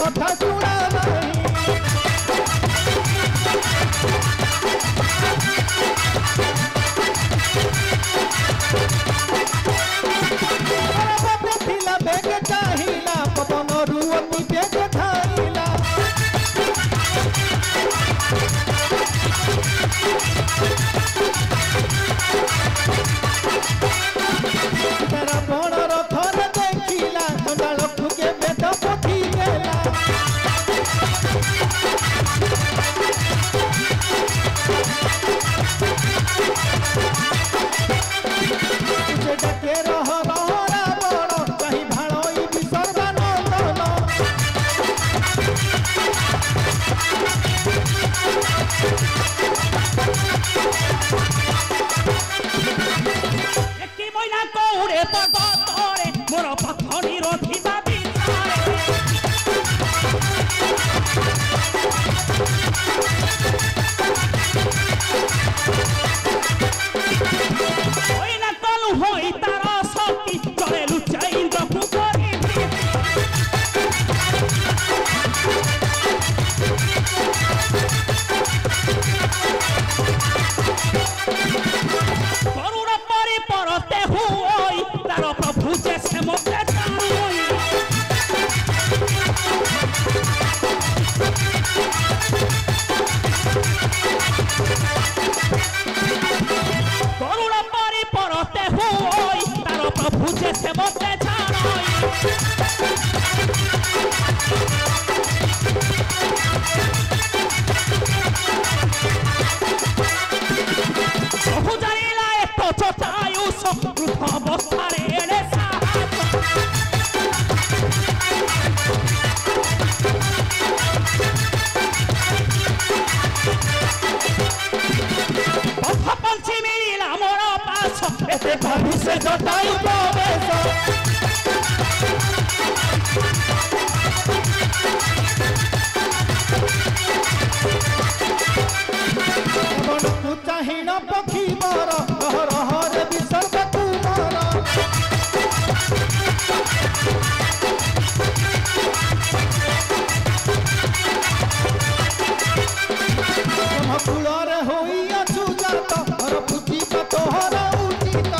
कथा शुणा नहीं बाबे थिला बेग चाहिला पवन रुअति बेग थाइला तेरा बड़ रथर देखिला चंडाल के बेद पठी गेला डके रह रावण कहीं भाड़ई विसर्जनंदन एकी मइना कौड़े पगतरे मोर पथनी रथिबा बिचारे मइना कलु होई तार शक्ति चले लुचाई इंद्रकु करी करुण परि परते हुई तार प्रभु जैसे मोते जानुई करुण परि परते हुई तार प्रभु जैसे मोते जानुई प्रभु जानिला एतो चटायु वृद्ध अवस्थारे एड़े साहस पथ पंची मिलिला मोर पास एते भाभी से जटायु प्रवेश मन को चाहिना पक्षी मोर रह रे विसर्ग कुमार कुलर होई अचुजात हर पुथी तोहर उचित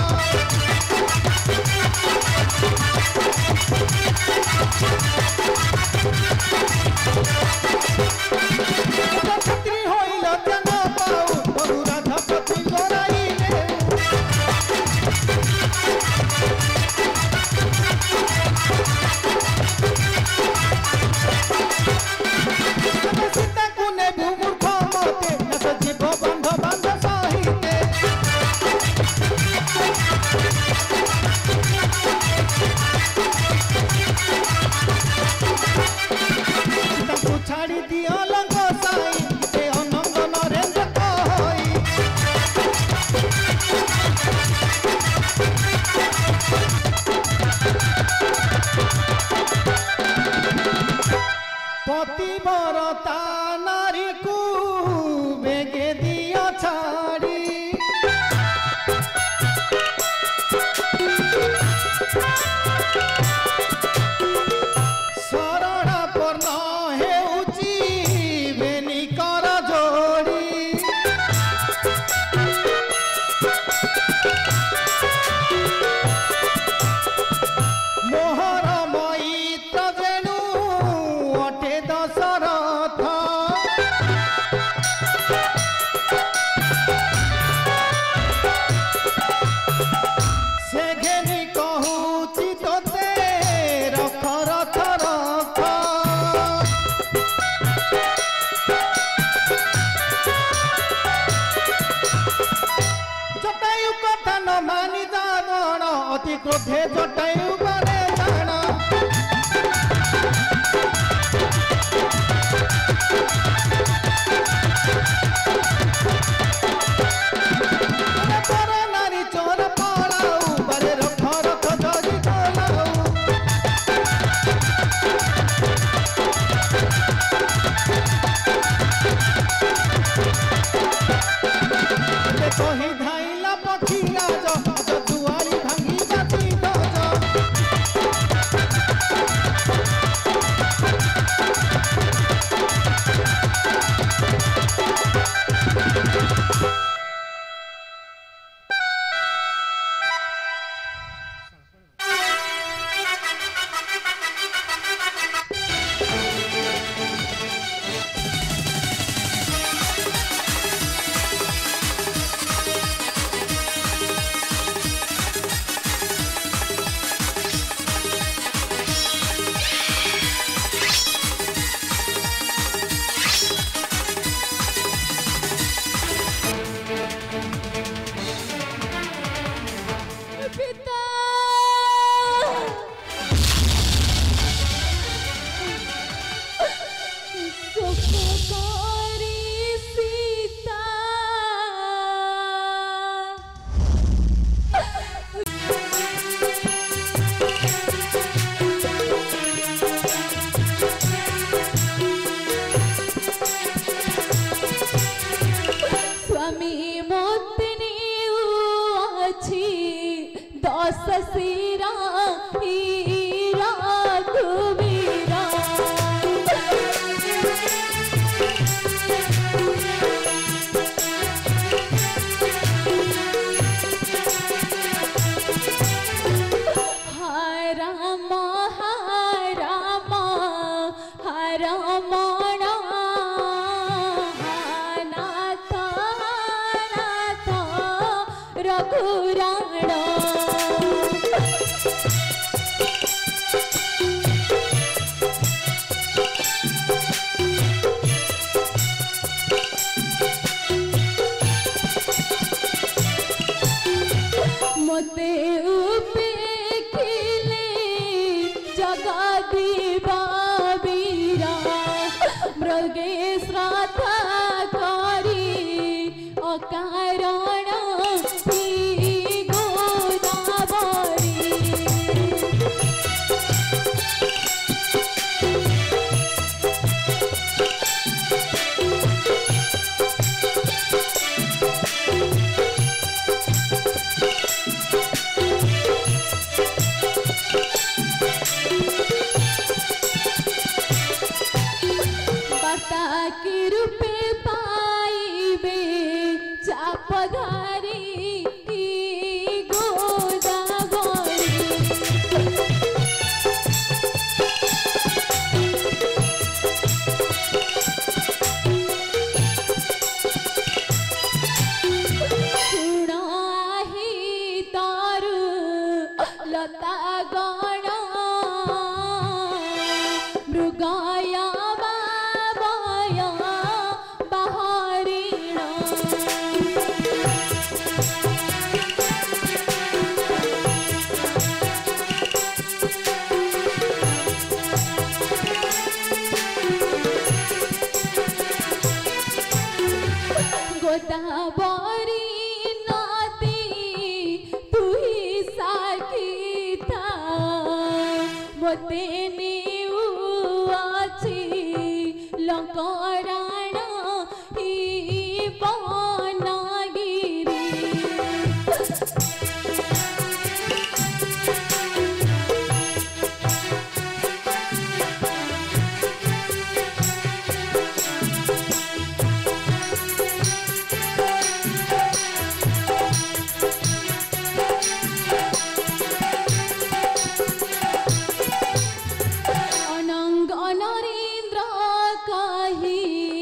छत्री होइल जन पाऊ बहु राधपति गोराइले सीता कुने भूमूर्ख मते न सजीव बंध बांध सहिते सीता छाड़ी दियो लंग साई ए अनंग नरेंद्र कहई पतिव्रता नारी को बेगे दियो छाड़ी शरण पर्ण हेउची बेनी कर जोड़ी मोहर मैत्र जेणु अटे दशरथ से घेनी कहूची तोते रख रथ रथ जटायु कथा न मानि जावण अति क्रोधे जटायु करे जाण पर नारी चोर पड़ाऊ बारे रथ रथ धरी गलाऊ कहीं धाइला पखी राज दुआरी भांगी जाती गज रमण नाथ नाथ रघुराण मते उपेखिले जगदीवा बीरा मृगे श्राद्ध करी अकारण गोदावरी की रूपे पाइबे चापधारी गोदावरी सुनाही तारु लता गण मृगाया गोदावरी नदी तू ही साखी था मोते नीऊ अछि लंकराण ही बनगिरी अनंग नरेंद्र कही